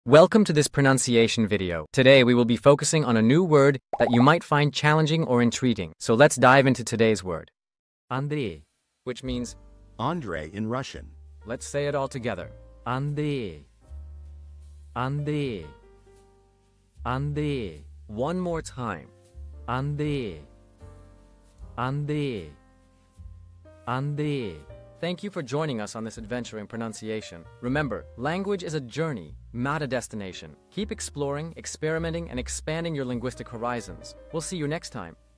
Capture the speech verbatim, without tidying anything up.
Welcome to this pronunciation video. Today we will be focusing on a new word that you might find challenging or intriguing. So let's dive into today's word. Andrey, which means Andrei in Russian. Let's say it all together. Andrey. Andrey. Andrey. One more time. Andrey. Andrey. Andrey. Thank you for joining us on this adventure in pronunciation. Remember, language is a journey, not a destination. Keep exploring, experimenting, and expanding your linguistic horizons. We'll see you next time.